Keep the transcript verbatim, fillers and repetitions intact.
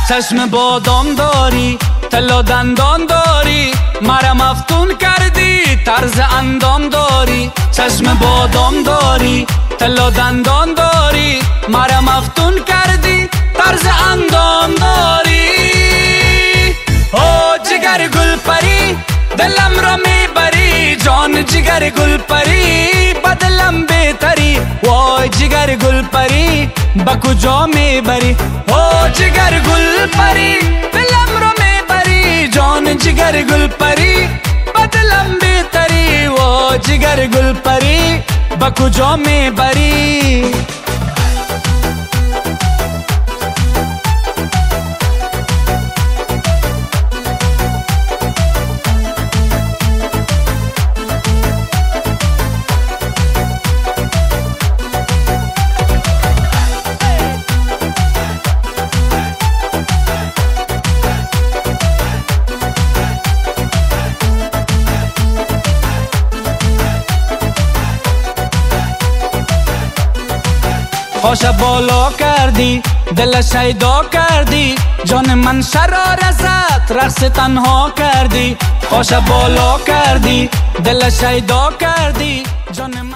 چشم بادام داری، تلا دندان داری، مرا مفتون کردی، طرز اندام داری. چشم بادام داری، تلا دندان داری، مرا مفتون کردی، طرز اندام داری. او جگر گل پری دلم را میبری، جان جگر گل پری بدلم بهتری. وای جگر گل پری با کجا میبری؟ او جگر گل پری دلم را میبری، جان جگر گل پری بدلم بهتری. وای جگر گل پری با کجا میبری؟ خوش بالا کردی، دل شیدا کردی، جان من شرار زد، رقص تنها کردی. خوش بالا کردی، دل شیدا کردی، جان من